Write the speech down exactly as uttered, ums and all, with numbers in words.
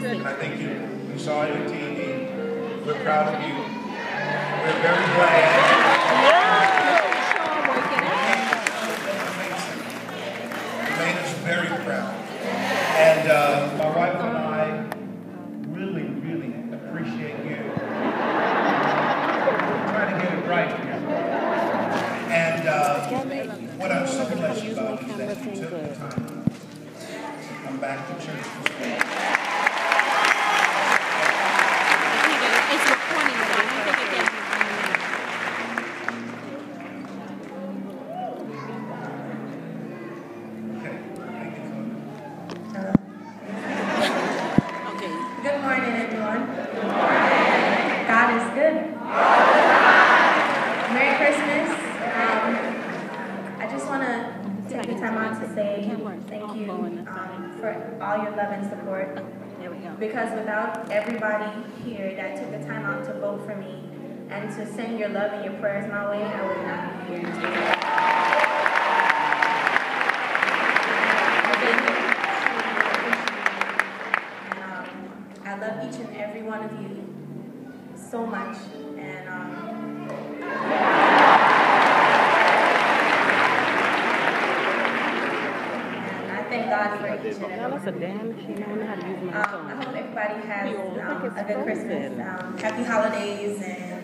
And I think you, we saw it on T V. We're proud of you. We're very glad. You made us very proud. And uh, my wife and I really, really appreciate you. We're trying to get it right here. And uh, what I'm so blessed about is that you took the time to come back to church this week. It's recording, but I don't think it gets Okay. Good morning, everyone. Good morning. God is good. Merry Christmas. Um, I just want to take the time out to say thank you um, for all your love and support. There we go. Because without everybody here that took the time out to vote for me and to send your love and your prayers my way, I would not be here today. I love each and every one of you so much, and um, and I thank God for each and every one of you. Um, I hope everybody has um, a good Christmas. Um, happy holidays, and